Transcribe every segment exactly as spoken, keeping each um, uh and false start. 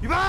预备。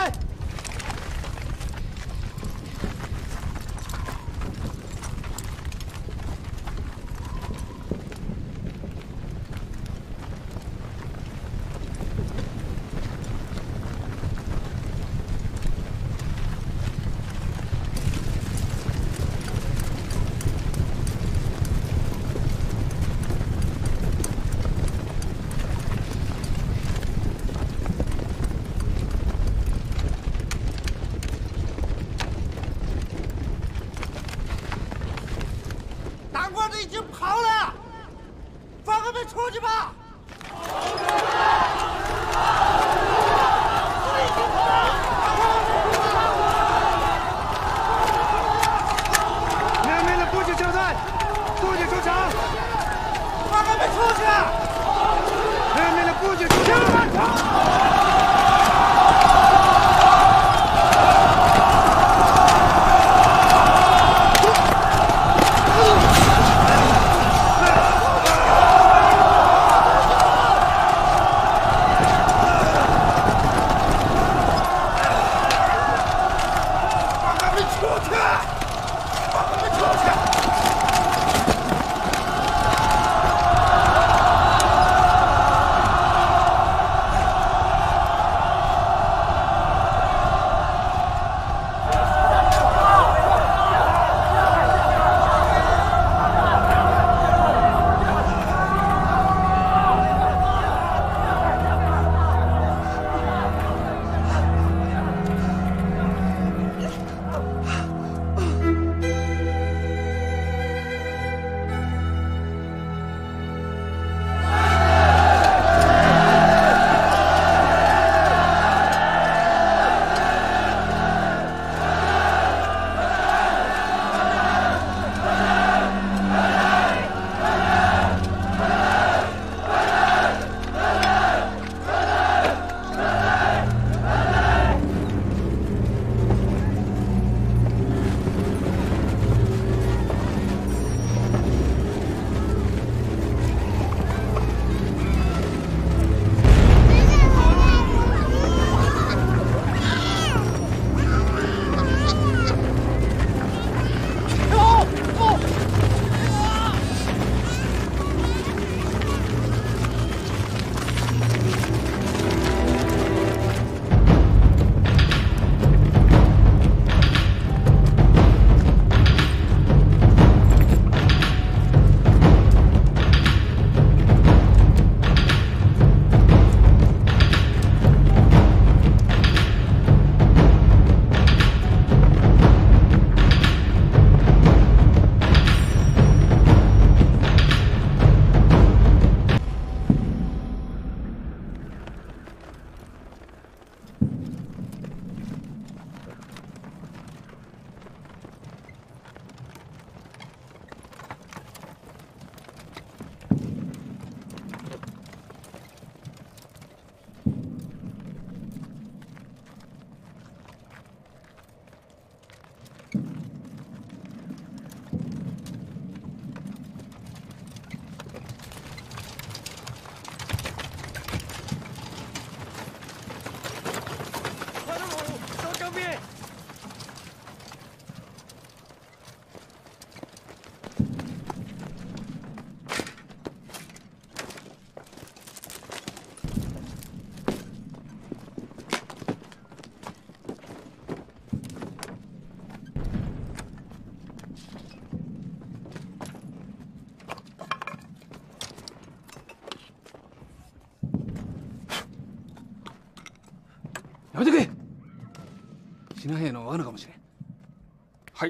やめてくれ。シナヘイの罠かもしれん。 はい。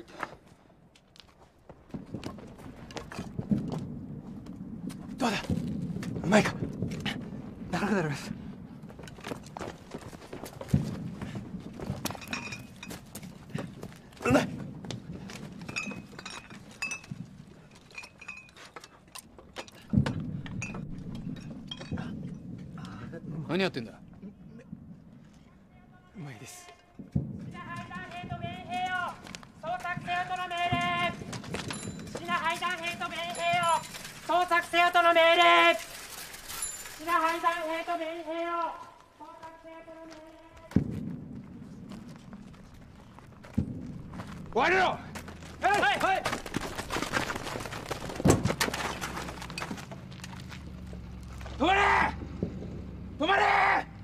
どうだ、うまいか。なかなかだろうです。うまい。何やってんだ。うまいです。 シナハイダン兵とメン兵よ、捜索せよとの命令。シナハイダン兵とメン兵よ、捜索せよとの命令。シナハイダン兵とメン兵よ、捜索せよとの命令。 終われろ。 はいはい。 止まれ止まれ。